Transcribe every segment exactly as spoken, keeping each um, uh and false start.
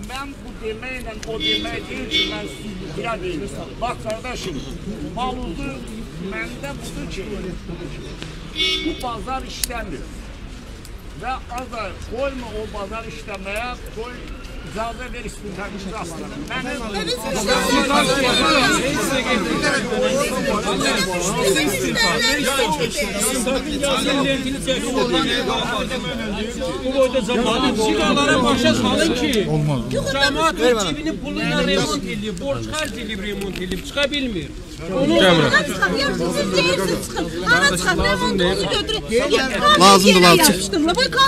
ben bu deməklə o demək deyil ki, mən ya deyim. Bak kardeşim, maluzu məndə budur ki, bu bazar işləmir. Və azar koyma o bazar işləməyə, koy icazə ver istintaqçı aslanım. Bu boyda zamanı sigalara başa salın ki cemaat cebinin puluyla remont ediyor, borç harc edip remont edip çıkabilmir. Lazımdır, lazım.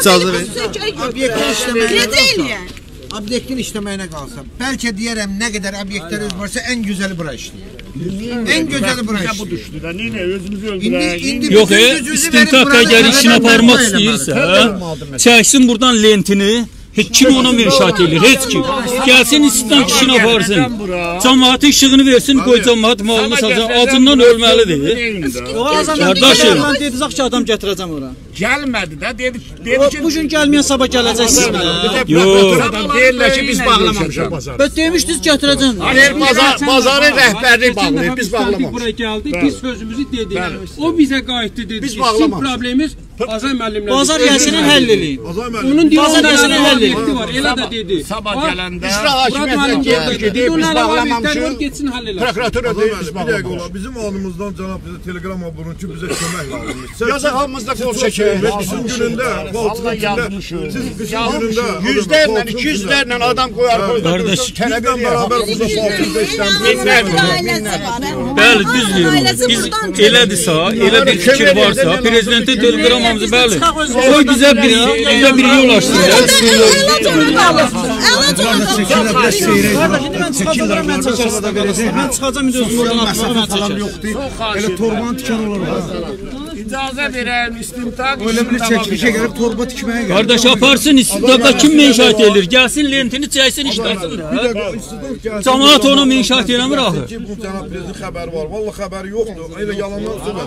Obyektin işləməyinə qalsam, bəlkə deyərəm nə qədər obyektlərimiz varsa ən gözəli bura işləyir. En gözəli bura işləyir. Bu düşdü də, neynə, özümüzü öldürək. Yox, istintaq əgər işini aparmaq istəyirsə, çəksin buradan lentini, heç kim ona münşat edir, heç kim. Gəlsin istintaq işini aparsın. Cəmaatı işığını versin, qoy cəmaat malını satın, acından ölməlidir. Qardaşım, mən dedizək ki, adam gətirəcəm ora. Gəlmədi də, dedi ki... Bugün gəlməyən sabah gələcəksiniz mi? Yox. Deyirlər ki, biz bağlamamışıq. Bəs demişdiniz gətirəcəm. Bazarın rəhbərliyi bağlayır, biz bağlamamışıq. Buraya gəldik, biz sözümüzü dedik. O bizə qayıtdı, dedi ki, sizin problemimiz Azay müəllimlə. Bazar yəsinin həll eləyin. Onun bazar yəsinin həll eləyin. Elə də dedi. Sabah gələndə... İcra hakimiyyətlə gəldi ki, deyib biz bağlamamışıq. Prokuratura deyib biz bağlamamışıq. Bizim anımızdan cənab bizə telegram abunun ki, bizə kömək lazımdır. Yazıq hamımızda qol çəkir. Qışın günündə, qalçının günündə, siz qışın günündə... Yüzlərlə, iki yüzlərlə adam qoyar qoyar. Bizdən bərabər burada qalçında işləmdir. Bəli, düz deyir. Biz elədirsə, elə bir fikir varsa, prezidentə telegramımızı bəli. Qoy bizə bir yol açsın. Mən çıxacam, mən çıxacam, özüm oradan atmağım, mən çəkərəm. Elə torbanı tikan olur. İcazə verəm, istintaq Öyle bir çəkilişə gəlib torba tikməyə gəlir. Qardaş, aparsın istintaqda kim menşat edir? Gəlsin lentini çəksin, işləsin. Cəmaat onu menşat eləmir axı. Bu cənab prezident xəbəri var. Vallahi xəbəri yoxdur. Elə yalandan söhbət.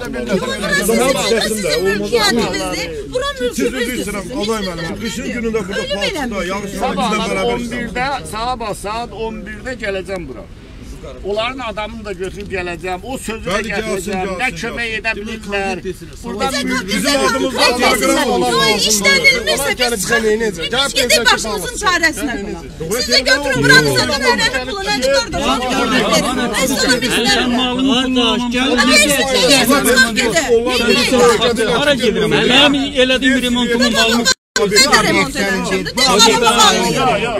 Siz bilirsiniz, Azay müəllim, qışın günündə burada palçıda, yağışlar bizdən bərabər sabah saat on birdə gələcəm bura. Onların adamını da götürüb gələcəm, o sözü də gətirəcəm, nə kömək edə bilirlər. Bizim adımızda telegram olar. İşlənilmirsə biz çıxıb gedib başımızın çarəsinə qılaq. Siz də götürün buranıza da verəni puluna nə qardaşını görmək verin. Mən sana bilsəm. Hara gedirəm? Mənim elədiyim remontumun malını... Nə remont edəcəm?